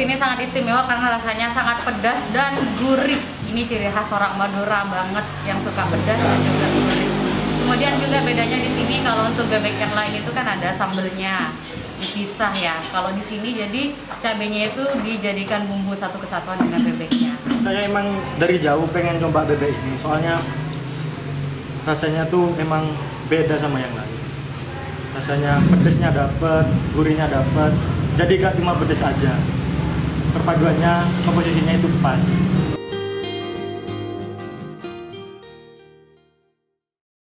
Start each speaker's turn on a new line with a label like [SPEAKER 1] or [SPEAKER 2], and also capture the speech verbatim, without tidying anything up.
[SPEAKER 1] sini sangat istimewa karena rasanya sangat pedas dan gurih. Ini ciri khas orang Madura banget yang suka pedas dan juga gurih. Kemudian juga bedanya di sini kalau untuk bebek yang lain itu kan ada sambelnya dipisah ya. Kalau di sini jadi cabenya itu dijadikan bumbu satu kesatuan dengan bebeknya.
[SPEAKER 2] Saya emang dari jauh pengen coba bebek ini, soalnya rasanya tuh memang beda sama yang lain. Rasanya pedesnya dapet, gurihnya dapet. Jadi gak cuma pedes aja. Perpaduannya, komposisinya itu pas.